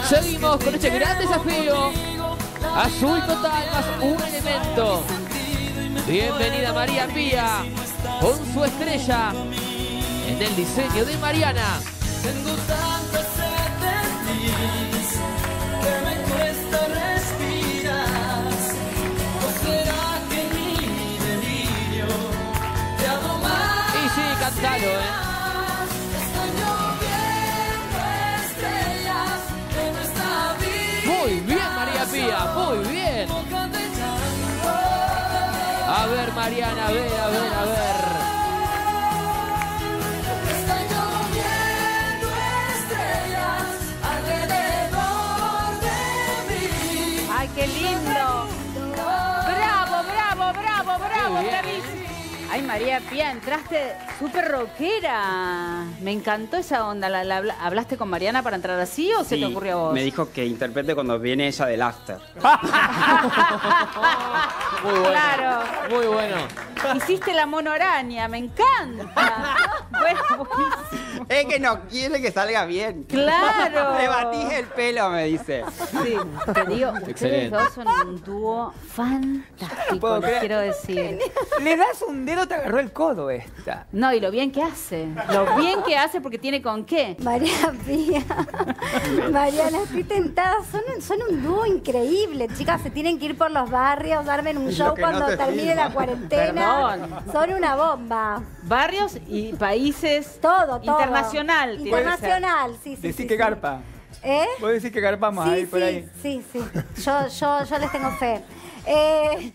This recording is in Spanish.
Seguimos con este gran desafío. Azul total más un elemento. Bienvenida María Pía con su estrella en el diseño de Mariana. Tengo tanta sed de ti que me cuesta respirar. ¿O será que mi delirio te amo más? Y sí, cántalo, Están lloviendo estrellas en nuestra vida. Muy bien, María Pía, muy bien. A ver, Mariana, a ver. Están lloviendo estrellas alrededor de mí. ¡Ay, qué lindo! ¡Bravo, bravo, bravo, bravo! Muy bien. ¡Bravísimo! Ay, María Pía, entraste súper rockera. Me encantó esa onda. ¿Hablaste con Mariana para entrar así o se te ocurrió a vos? Me dijo que interprete cuando viene ella del after. Muy bueno. Claro. Muy bueno. Hiciste la mono araña, me encanta. Bueno, buenísimo. Es que no quiere que salga bien. Claro. Le batís el pelo, me dice. Sí, te digo, ustedes Excelente. dos son un dúo fantástico, puedo les creer. quiero decir. Le das un dedo, te agarró el codo esta. No, y lo bien que hace. Lo bien que hace porque tiene con qué. María Pía, Mariana, estoy tentada. Son un dúo increíble, chicas. Se tienen que ir por los barrios, darme un show que no cuando te termine filma. la cuarentena. Perdón. Son una bomba. Barrios y países. Todo. Internacional. tiene que ser. Internacional, sí. Decí sí, que sí. garpa. ¿Eh? Vos decís que garpamos ahí por ahí. Sí. Yo les tengo fe.